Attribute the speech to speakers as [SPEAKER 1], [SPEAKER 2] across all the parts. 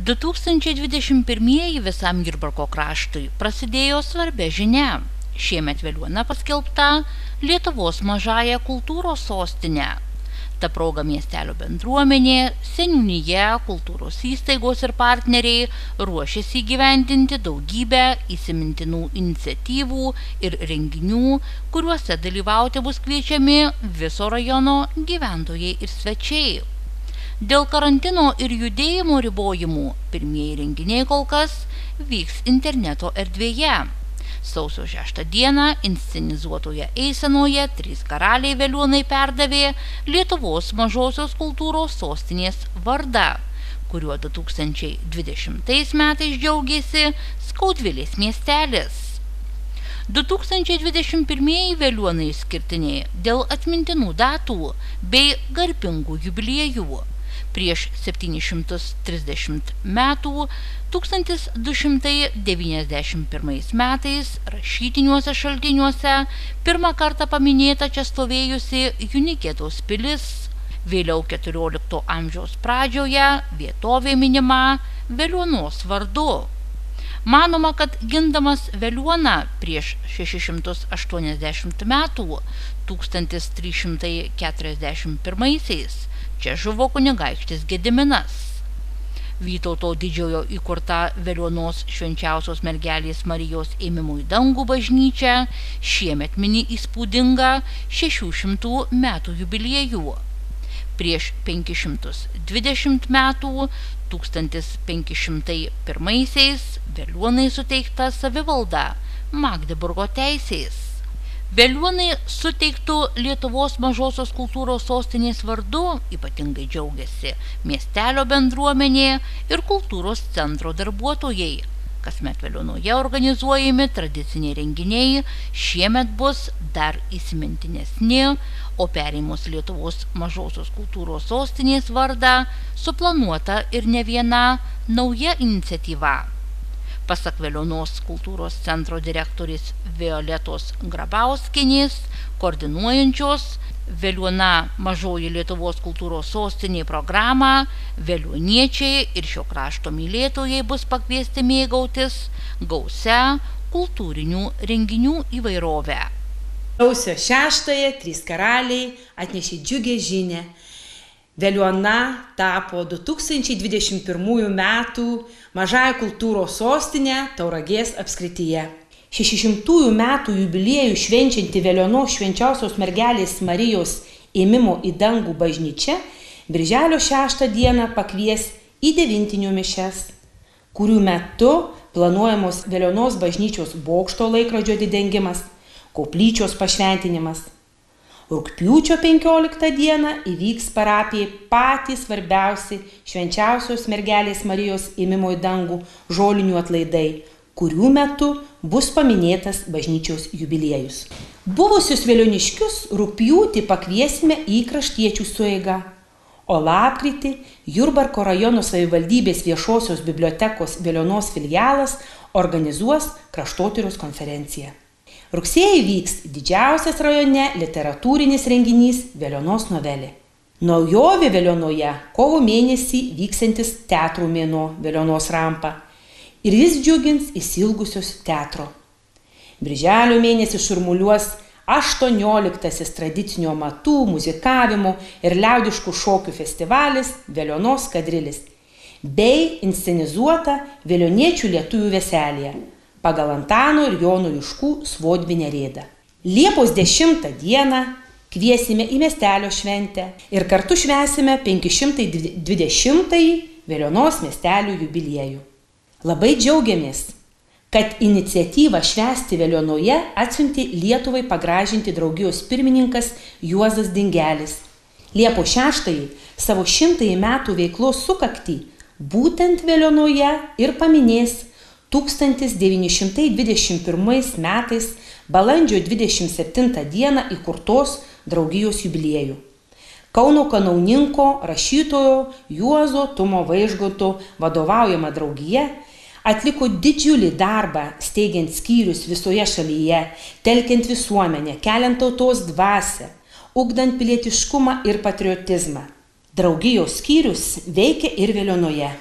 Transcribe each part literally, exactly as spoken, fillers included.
[SPEAKER 1] du tūkstančiai dvidešimt pirmieji visam Jurbarko kraštui prasidėjo svarbia žinia. Šiemet Veliuona paskelbta Lietuvos mažąja kultūros sostine. Ta proga miestelio bendruomenė, seniūnija, kultūros įstaigos ir partneriai ruošiasi įgyvendinti daugybę įsimintinų iniciatyvų ir renginių, kuriuose dalyvauti bus kviečiami viso rajono gyventojai ir svečiai. Dėl karantino ir judėjimo ribojimų pirmieji renginiai kol kas vyks interneto erdvėje. Sausio šeštą dieną inscenizuotoje eisenoje Trys karaliai Veliuonai perdavė Lietuvos mažosios kultūros sostinės vardą, kuriuo du tūkstančiai dvidešimtais metais džiaugėsi Skaudvilės miestelis. du tūkstančiai dvidešimt pirmieji Veliuonai išskirtiniai dėl atmintinų datų bei garbingų jubiliejų. Prieš septynis šimtus trisdešimt metų tūkstantis du šimtai devyniasdešimt pirmais metais rašytiniuose šaltiniuose pirmą kartą paminėta čia stovėjusi Junikėtos pilis. Vėliau keturiolikto amžiaus pradžioje vietovė minima Veliuonos vardu. Manoma, kad gindamas Veliuoną prieš šešis šimtus aštuoniasdešimt metų tūkstantis trys šimtai keturiasdešimt pirmaisiais čia žuvo kunigaikštis Gediminas. Vytauto didžiojo įkurta Veliuonos švenčiausios mergelės Marijos ėmimo į dangų bažnyčia šiemet mini įspūdingą šešių šimtų metų jubiliejų. Prieš penkis šimtus dvidešimt metų tūkstantis penki šimtai pirmaisiais Veliuonai suteikta savivalda Magdeburgo teisės. Veliuonai suteiktų Lietuvos mažosios kultūros sostinės vardu ypatingai džiaugiasi miestelio bendruomenė ir kultūros centro darbuotojai. Kasmet Veliuonoje organizuojami tradiciniai renginiai šiemet bus dar įsimintinesni, o perėmus Lietuvos mažosios kultūros sostinės vardą suplanuota ir ne viena nauja iniciatyva. Pasak Veliuonos kultūros centro direktorės Violetos Grabauskienės, koordinuojančios Veliuona mažoji Lietuvos kultūros sostinė programą, veliuoniečiai ir šio krašto mylėtojai bus pakviesti mėgautis gausia kultūrinių renginių įvairovę.
[SPEAKER 2] Sausio šeštąją Trys karaliai atnešė džiugią žinią. Veliuona tapo du tūkstančiai dvidešimt pirmųjų metų mažąja kultūros sostinė Tauragės apskrityje. šešišimtųjų metų jubiliejų švenčianti Veliuonos švenčiausios mergelės Marijos ėmimo į dangų bažnyčia birželio šeštą dieną pakvies į devintinių mišias, kurių metu planuojamos Veliuonos bažnyčios bokšto laikrodžio atidengimas, koplyčios pašventinimas. Rugpjūčio penkioliktą dieną įvyks parapijai patys svarbiausi švenčiausios mergelės Marijos ėmimo į dangų žolinių atlaidai, kurių metu bus paminėtas bažnyčios jubiliejus. Buvusius veliuoniškius rugpjūtį pakviesime į kraštiečių sueigą, o lapkritį Jurbarko rajono savivaldybės viešosios bibliotekos Veliuonos filialas organizuos kraštotyros konferenciją. Rugsėjį vyks didžiausias rajone literatūrinis renginys Veliuonos novelė. Naujovė Veliuonoje kovo mėnesį vyksiantis teatrų mėnuo Veliuonos rampa ir jis džiugins išsilgusios teatro. Birželio mėnesį šurmuliuos aštuonioliktasis tradicinio amatų, muzikavimo ir liaudiškų šokių festivalis Veliuonos kadrilis bei inscenizuota veliuoniečių lietuvių veselėje pagal Antano ir Jono Juškų Svodvinę rėdą. Liepos dešimtą dieną kviesime į miestelio šventę ir kartu švęsime penki šimtai dvidešimtąjį Veliuonos miestelio jubiliejų. Labai džiaugiamės, kad iniciatyvą švęsti Veliuonoje atsiuntė Lietuvai pagražinti draugijos pirmininkas Juozas Dingelis. Liepos šeštąjį savo šimtąjį metų veiklos sukaktį būtent Veliuonoje ir paminės tūkstantis devyni šimtai dvidešimt pirmais metais balandžio dvidešimt septintą dieną įkurtos draugijos jubiliejų. Kauno kanauninko rašytojo Juozo Tumo Vaižganto vadovaujama draugija atliko didžiulį darbą steigiant skyrius visoje šalyje, telkiant visuomenę, keliant tautos dvasią, ugdant pilietiškumą ir patriotizmą. Draugijos skyrius veikia ir Veliuonoje.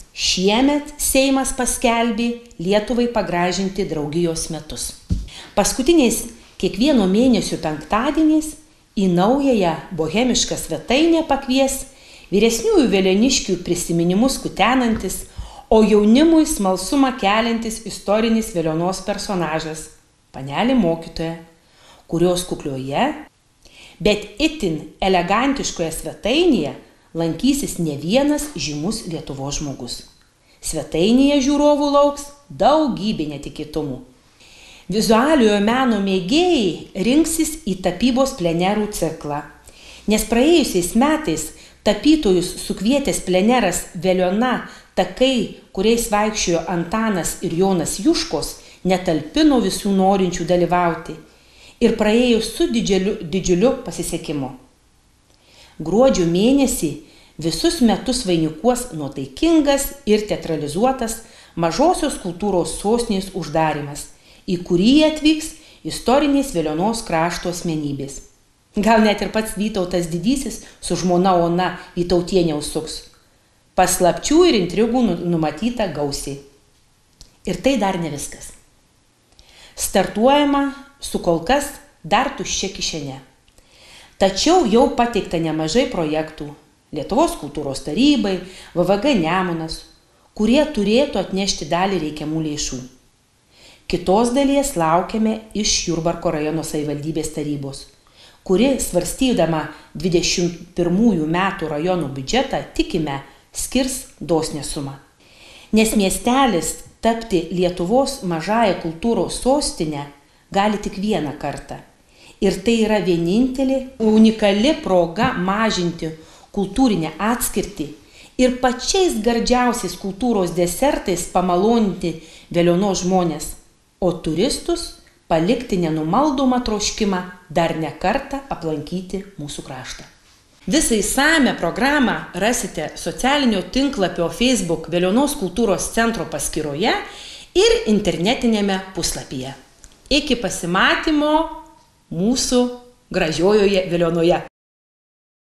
[SPEAKER 2] Šiemet Seimas paskelbė Lietuvai pagražinti draugijos metus. Paskutiniais kiekvieno mėnesio penktadieniais į naująją bohemišką svetainę pakvies vyresniųjų velioniškių prisiminimus kutenantis, o jaunimui smalsumą keliantis istorinis Veliuonos personažas – panelė mokytoja, kurios kuklioje, bet itin elegantiškoje svetainėje lankysis ne vienas žymus Lietuvos žmogus. Svetainėje žiūrovų lauks daugybė netikėtumų. Vizualiojo meno mėgėjai rinksis į tapybos plenerų ciklą, nes praėjusiais metais tapytojus sukvietęs pleneras Veliuona takai, kuriais vaikščiojo Antanas ir Jonas Juškos, netalpino visų norinčių dalyvauti ir praėjo su didžiuliu, didžiuliu pasisekimu. Gruodžio mėnesį visus metus vainikuos nuotaikingas ir teatralizuotas Mažosios kultūros sostinės uždarymas, į kurį atvyks istorinės Veliuonos krašto asmenybės. Gal net ir pats Vytautas Didysis su žmona Ona Vytautienė užsuks. Paslapčių ir intrigų numatyta gausiai. Ir tai dar ne viskas. Startuojama su kol kas dar tuščia kišene. Tačiau jau pateikta nemažai projektų Lietuvos kultūros tarybai, V V G Nemunas, kurie turėtų atnešti dalį reikiamų lėšų. Kitos dalies laukiame iš Jurbarko rajono savivaldybės tarybos, kuri svarstydama dvidešimt pirmųjų metų rajono biudžetą, tikime, skirs dosnią sumą. Nes miestelis tapti Lietuvos mažąją kultūros sostinę gali tik vieną kartą. Ir tai yra vienintelė unikali proga mažinti kultūrinę atskirtį ir pačiais gardžiausiais kultūros desertais pamaloninti Veliuonos žmonės, o turistus palikti nenumaldomą troškimą dar ne kartą aplankyti mūsų kraštą. Visą išsamią programą rasite socialinio tinklapio Facebook Veliuonos kultūros centro paskyroje ir internetinėme puslapyje. Iki pasimatymo mūsų gražiojoje Veliuonoje.